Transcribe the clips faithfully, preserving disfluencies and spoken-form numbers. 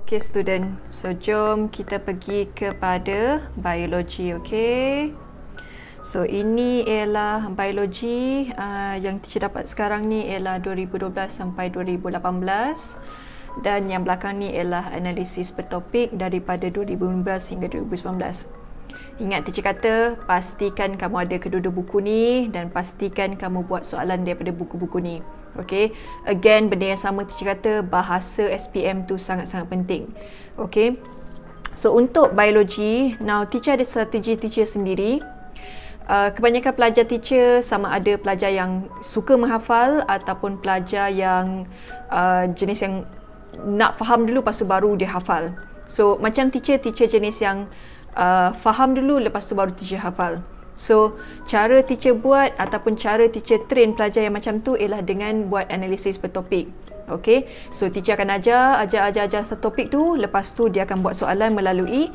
Okay student, so jom kita pergi kepada biologi, okay. So ini ialah biologi uh, yang teacher dapat sekarang ni ialah dua ribu dua belas sampai dua ribu lapan belas. Dan yang belakang ni ialah analisis bertopik daripada dua ribu lima belas hingga dua ribu sembilan belas. Ingat teacher kata, pastikan kamu ada kedua-dua buku ni dan pastikan kamu buat soalan daripada buku-buku ni. Okay, again benda yang sama teacher kata, bahasa S P M tu sangat-sangat penting. Okay, so untuk biologi, now teacher ada strategi teacher sendiri. Uh, kebanyakan pelajar teacher sama ada pelajar yang suka menghafal ataupun pelajar yang uh, jenis yang nak faham dulu lepas tu baru dia hafal. So macam teacher, teacher jenis yang uh, faham dulu lepas tu baru teacher hafal. So cara teacher buat ataupun cara teacher train pelajar yang macam tu ialah dengan buat analisis bertopik. Okay, so teacher akan ajar, ajar, ajar, ajar satu topik tu, lepas tu dia akan buat soalan melalui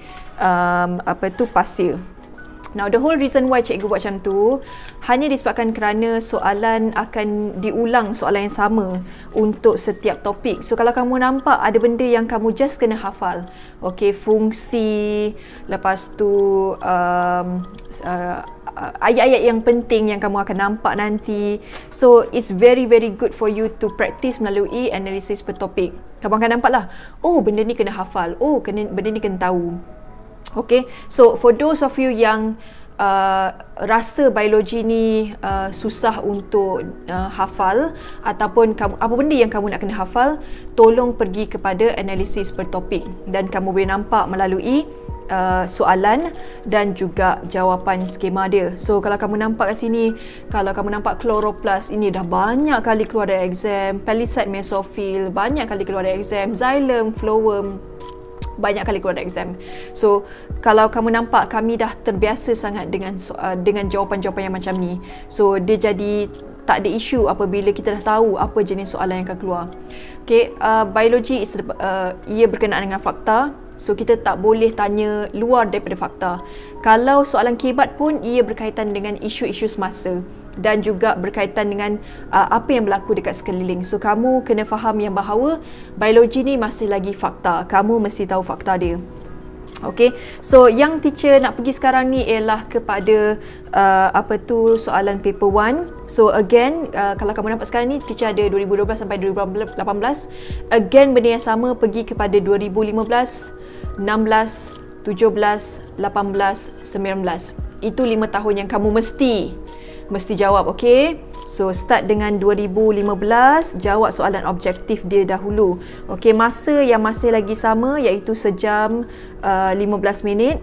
um, apa tu pasir. Now the whole reason why cikgu buat macam tu hanya disebabkan kerana soalan akan diulang soalan yang sama untuk setiap topik. So kalau kamu nampak ada benda yang kamu just kena hafal, okay, fungsi, lepas tu um, uh, ayat-ayat yang penting yang kamu akan nampak nanti. So it's very very good for you to practice melalui analisis per topik. Kamu akan nampak lah, oh benda ni kena hafal, oh kena, benda ni kena tahu. Okay, so for those of you yang uh, rasa biologi ni uh, susah untuk uh, hafal ataupun kamu, apa benda yang kamu nak kena hafal, tolong pergi kepada analisis per topik dan kamu boleh nampak melalui uh, soalan dan juga jawapan skema dia. So kalau kamu nampak kat sini, kalau kamu nampak chloroplast, ini dah banyak kali keluar dari exam, palisade mesophyll banyak kali keluar dari exam, xylem, phloem banyak kali keluar dari exam. So kalau kamu nampak kami dah terbiasa sangat dengan uh, dengan jawapan-jawapan yang macam ni. So dia jadi tak ada isu apabila kita dah tahu apa jenis soalan yang akan keluar. Okay, uh, biologi is, uh, ia berkenaan dengan fakta. So kita tak boleh tanya luar daripada fakta. Kalau soalan kebat pun ia berkaitan dengan isu-isu semasa dan juga berkaitan dengan uh, apa yang berlaku dekat sekeliling. So kamu kena faham yang bahawa biologi ni masih lagi fakta. Kamu mesti tahu fakta dia. Okay, so yang teacher nak pergi sekarang ni ialah kepada uh, apa tu soalan paper one. So again, uh, kalau kamu nampak sekarang ni teacher ada dua ribu dua belas sampai dua ribu lapan belas. Again benda yang sama, pergi kepada dua ribu lima belas, enam belas, tujuh belas, lapan belas, sembilan belas. Itu lima tahun yang kamu mesti mesti jawab, okay? So start dengan dua ribu lima belas, jawab soalan objektif dia dahulu. Okay, masa yang masih lagi sama iaitu sejam uh, lima belas minit.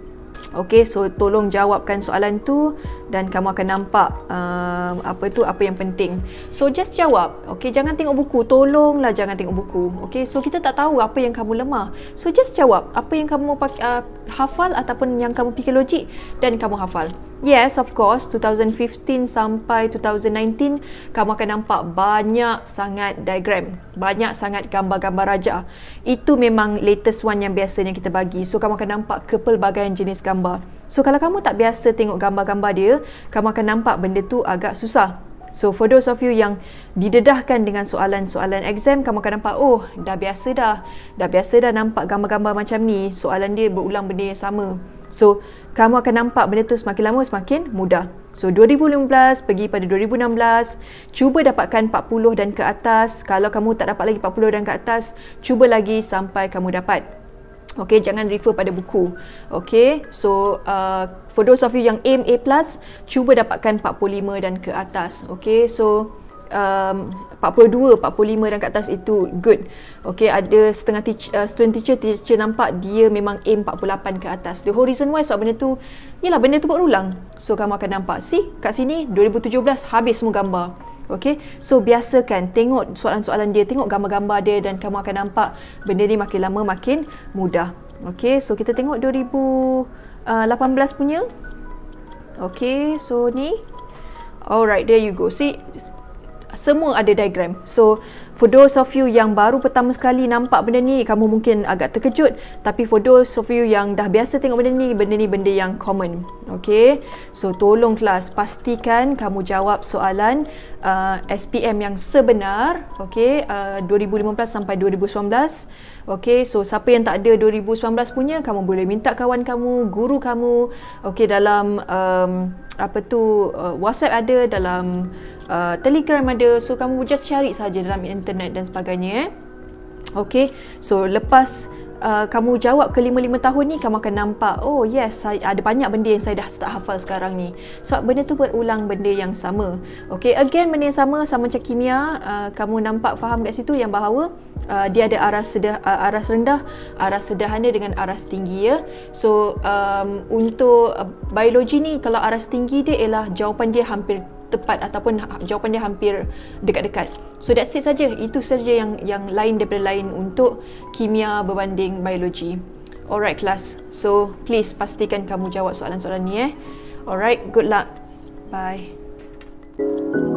Okay, so tolong jawabkan soalan tu dan kamu akan nampak uh, apa tu, apa yang penting. So just jawab, okay, jangan tengok buku, tolonglah jangan tengok buku. Okay, so kita tak tahu apa yang kamu lemah. So just jawab apa yang kamu uh, hafal ataupun yang kamu fikir logik dan kamu hafal. Yes, of course, two thousand fifteen sampai two thousand nineteen kamu akan nampak banyak sangat diagram, banyak sangat gambar-gambar rajah. Itu memang latest one yang biasanya kita bagi. So kamu akan nampak kepelbagaian jenis gambar. So kalau kamu tak biasa tengok gambar-gambar dia, kamu akan nampak benda tu agak susah. So for those of you yang didedahkan dengan soalan-soalan exam, kamu akan nampak, oh dah biasa dah, dah biasa dah nampak gambar-gambar macam ni, soalan dia berulang benda yang sama. So kamu akan nampak benda tu semakin lama semakin mudah. So dua ribu lima belas pergi pada dua ribu enam belas, cuba dapatkan empat puluh dan ke atas. Kalau kamu tak dapat lagi empat puluh dan ke atas, cuba lagi sampai kamu dapat. Okay, jangan refer pada buku. Okay, so uh, for those of you yang aim A plus, cuba dapatkan empat puluh lima dan ke atas. Okay, so um, empat puluh dua, empat puluh lima dan ke atas itu good. Okay, ada setengah teacher, uh, student teacher, teacher nampak dia memang aim empat puluh lapan ke atas. The whole reason why sebab benda tu, yelah benda tu berulang. So kamu akan nampak, see kat sini dua ribu tujuh belas habis semua gambar. Okay, so biasakan tengok soalan-soalan dia, tengok gambar-gambar dia dan kamu akan nampak benda ni makin lama makin mudah. Okay, so kita tengok dua ribu lapan belas punya. Okay, so ni. Alright, there you go. See, semua ada diagram. So For those of you yang baru pertama sekali nampak benda ni, kamu mungkin agak terkejut. Tapi for those of you yang dah biasa tengok benda ni, benda ni benda yang common. Okay, so tolong kelas pastikan kamu jawab soalan uh, S P M yang sebenar. Okay, uh, dua ribu lima belas sampai dua ribu sembilan belas. Okay, so siapa yang tak ada dua ribu sembilan belas punya, kamu boleh minta kawan kamu, guru kamu. Okay, dalam um, apa tu uh, WhatsApp ada, dalam uh, Telegram ada. So kamu just cari saja dalam internet dan sebagainya. Eh. Okay, so lepas Uh, kamu jawab ke lima lima tahun ni, kamu akan nampak, oh yes, saya, ada banyak benda yang saya dah start hafal sekarang ni. Sebab benda tu berulang benda yang sama. Okay, again benda yang sama, sama macam kimia. Uh, kamu nampak faham kat situ yang bahawa uh, dia ada aras, sedah, uh, aras rendah, aras sederhana dengan aras tinggi ya. So um, untuk uh, biologi ni, kalau aras tinggi dia ialah jawapan dia hampir tepat ataupun jawapan dia hampir dekat-dekat. So that's it saja. Itu saja yang yang lain daripada lain untuk kimia berbanding biologi. Alright class. So please pastikan kamu jawab soalan-soalan ni eh. Alright, good luck. Bye.